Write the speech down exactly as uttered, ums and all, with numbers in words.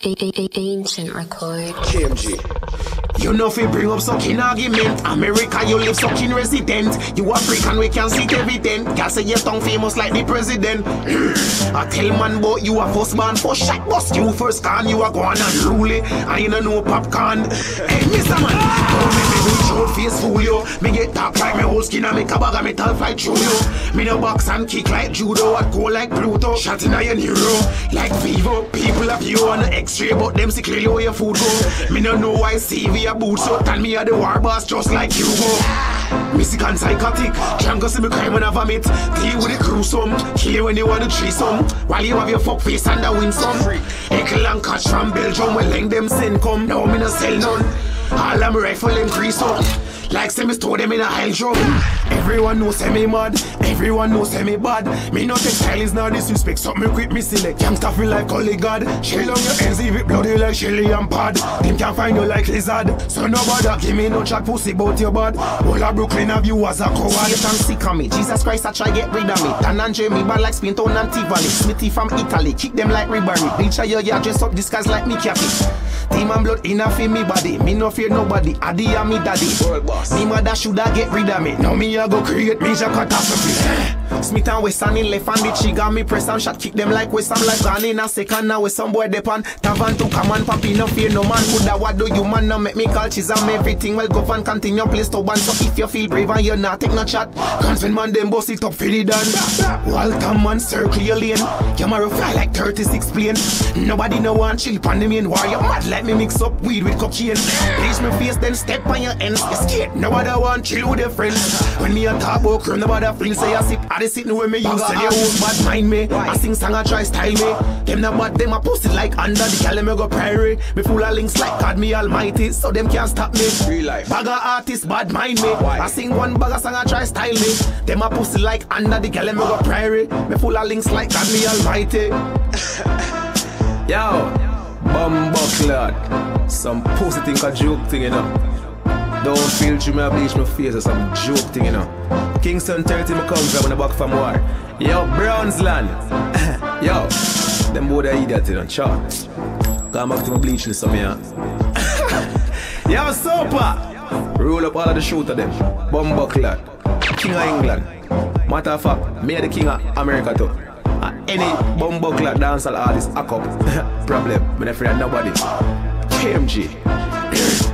A a a ancient record. K M G. You know if you bring up sucking argument. America, you live sucking resident. You African, we can see evident. Girl say your tongue famous like the president. I tell man about you a first man for shot bust. You first can, you are going and rule it. I ain't no popcorn. Hey, Mister Man, don't make me do show face fool you. Me get dark like my whole skin and make a bag of metal fly through you. Me no box and kick like judo, I go like Pluto. Shot in a neuro, like Vivo. People have you on the x-ray, but them see clearly where your food go. Me no know why C V a boot, so tell me a the war boss just like you go. Me sick and psychotic, can't go see me cry when I vomit. Deal with the crew some, kill you when you want to treat some. While you have your fuck face and the win some. Ekel and catch from Belgium, well leng them send come. Now me no sell none. All them rifle increase up. Like say me store them in a hell drum. Everyone knows say me mad, everyone knows say me bad. Me no take style is not disrespect, so me quit me select. Gangsta feel like holy god. Shell on your ends, leave it bloody like Shelly and Pad. Them can't find you like lizard. So nobody give me no chat pussy about your bad. All of Brooklyn have you as a coward. You can sick of me, Jesus Christ I try get rid of me. Dan and Jamie bad like Spinton and Tivoli. Smithy from Italy, kick them like Ribari. Bleacher your yeah, dress up disguise like me Cappy. Demon blood enough in me body, me no fear nobody. Adi and me daddy. Me mother shoulda get rid of me. Now me a go create major catastrophe. Smith and Wesson in left and the trigger me press and shot kick them like Wesson like gone in a second. Now with some boy depan Tavan to come and papi no fear no man. Coulda what do you man now make me call chisam everything well go and continue place to ban. So if you feel brave and you not take no chat, consent man them boss it up for the done. Walter man circle your lane. Camera fly like thirty-six plane. Nobody no want chill pan the main war. You mad like me mix up weed with cocaine. Bleach me face then step on your ends. You scared nobody want chill with their friends. When me a talk about crime nobody feel say I sip. I dey sitting where me use tell you who bad mind me. I sing song I try style me. Them not bad them a post it like under the gal me go prairie. Me full of links like God me almighty. So them can't stop me. Real life. Bagger artist bad mind me. I sing one bagger song I try style me. Them a post it like under the gal me go prairie. Me full of links like God me almighty. Yo, bumbuckler. Some pussy think a joke thing, you know. Don't feel you me a bleach my face or some joke thing, you know. Kingston thirty me come from the back from war. Yo, Brownsland. Yo, them both are idiots, you know, chat. Come back to my bleaching some here. Yo, Sopa. Roll up all of the shooter them. Bumbuckler. King of England. Matter of fact, me the king of America too. And any bumbuckler dancehall artist Akam. Problem, me not afraid of nobody. K M G.